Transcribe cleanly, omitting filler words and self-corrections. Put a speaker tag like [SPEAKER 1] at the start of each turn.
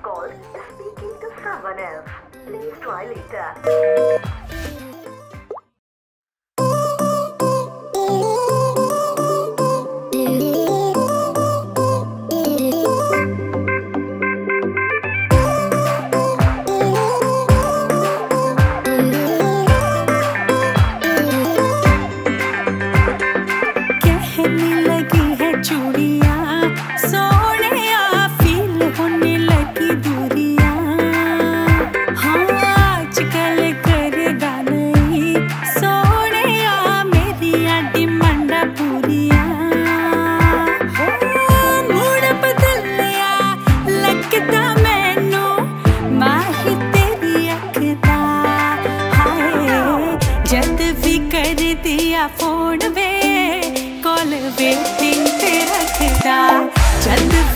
[SPEAKER 1] called speaking to someone else. Please try later. जद भी कर दिया फोन वे कॉल वेटिंग पे रखदा जद